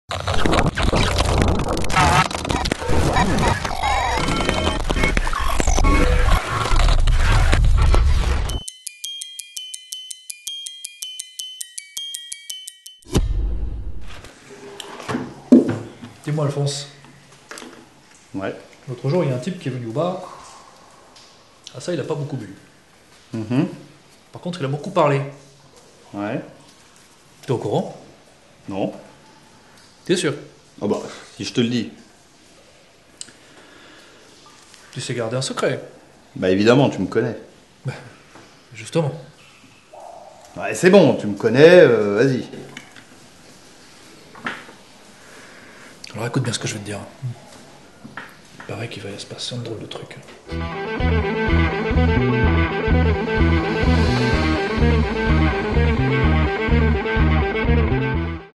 Dis-moi, Alphonse. Ouais. L'autre jour, il y a un type qui est venu au bar. Ah, ça, il a pas beaucoup bu. Par contre, il a beaucoup parlé. Ouais. T'es au courant? Non. T'es sûr? Ah bah, si je te le dis. Tu sais garder un secret. Bah évidemment, tu me connais. Justement. Ouais, c'est bon, tu me connais, vas-y. Alors écoute bien ce que je vais te dire. Il paraît qu'il va se passer un drôle de truc.